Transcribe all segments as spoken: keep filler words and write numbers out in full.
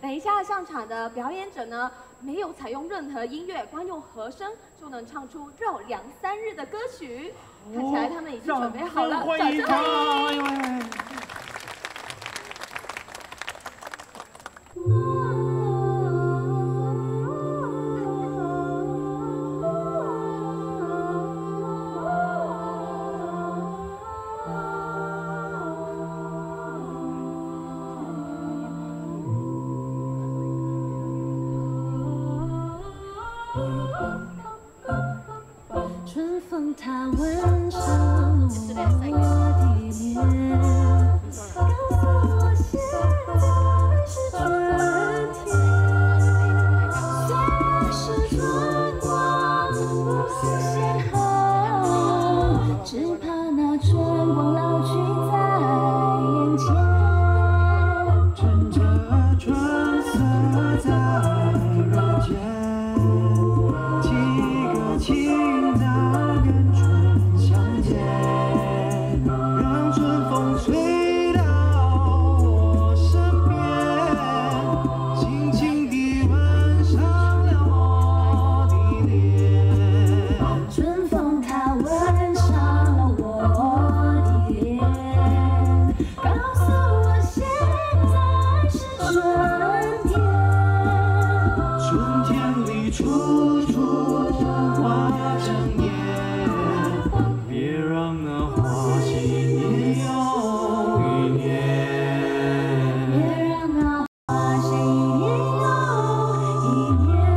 等一下上场的表演者呢，没有采用任何音乐，光用和声就能唱出绕梁三日的歌曲。看起来他们已经准备好了， 欢迎他！欢迎！ 春风它吻上了我的脸，告诉我现在是春天。虽然是春光不先后，只怕那春光老去在眼前。 趁着春色在人间。 情早跟春相见，让春风吹到我身边，轻轻地吻上了我的脸。 春风它吻上了我的脸，告诉我现在是春天。 春天里处处。 花争艳，别让那花谢一又一年。 别让那花谢一又一年。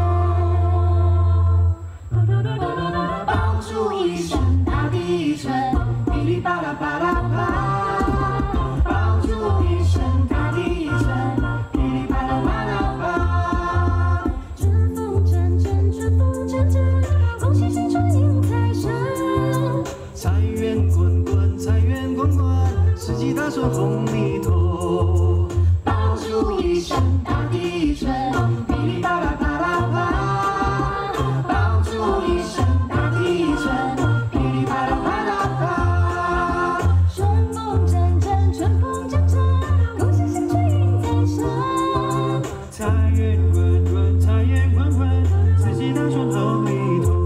爆竹一声大地震，噼里啪啦啪啦啪。爆竹一声大地震，噼里啪啦啪啦啪。春风阵阵，春风阵阵。 恭喜新春迎财神， 财源滚滚，财源滚滚，四季大顺风里头。 爆竹一声大地震，噼里啪啦啪啦啪。爆竹一声大地震，噼里啪啦啪啦啪。春风阵阵，春风阵阵，恭喜新春迎财神。 财源滚滚，财源滚滚，四季大顺风里头。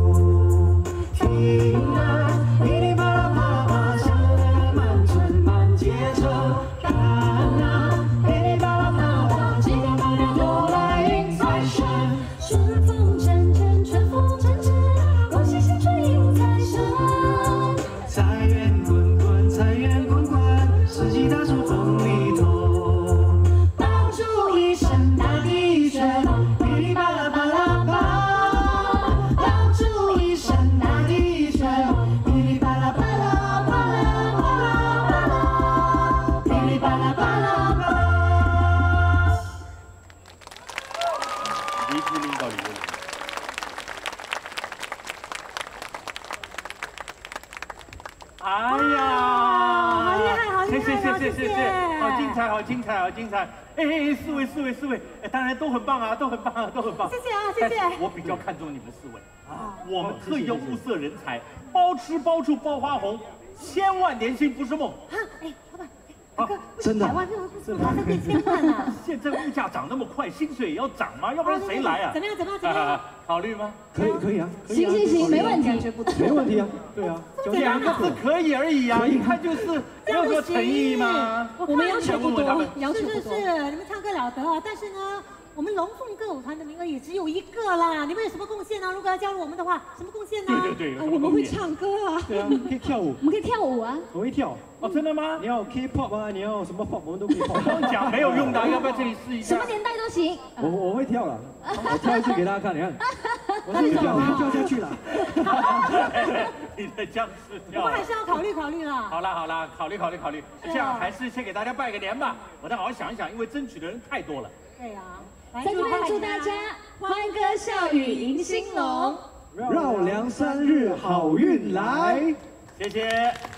哎呀， 好厉害，好厉害！ 谢谢谢谢谢谢，好精彩，好精彩，好精彩！哎哎，四位四位四位，哎，当然都很棒啊，都很棒啊，都很棒。 谢谢啊，谢谢。 我比较看重你们四位啊，我们特有物色人才，包吃包住包花红，千万年薪不是梦。 啊，哎，老板。 哥， 真的， 百万，这马上变千万了。 现在物价涨那么快，薪水也要涨吗？要不然谁来啊？ 怎么样？怎么样？怎么样？ 考虑吗？ 可以，可以啊。 行行行，没问题， 没问题啊。对啊， 两个字可以而已啊，一看就是没有说诚意吗？ 我们要求不多， 要求不多。 是是是，你们唱歌了得啊，但是呢。 我们龙凤歌舞团的名额也只有一个啦，你们有什么贡献呢？如果要加入我们的话，什么贡献呢？ 对对对， 我们会唱歌啊。 对啊，可以跳舞。 我们可以跳舞啊。 我会跳。 哦，真的吗？ 你要 K-pop 啊，你要什么 pop 我们都可以 pop。 刚讲没有用的，要不要这里试一下？ 什么年代都行。 我我会跳了，我跳一次给大家看，你看。我是跳，我跳下去了。 你的僵尸跳。 我们还是要考虑考虑啦。 好啦好啦，考虑考虑考虑，这样还是先给大家拜个年吧。我再好好想一想，因为争取的人太多了。 对呀。 在这边祝大家欢歌笑语迎新龙， 绕梁三日好运来， 谢谢。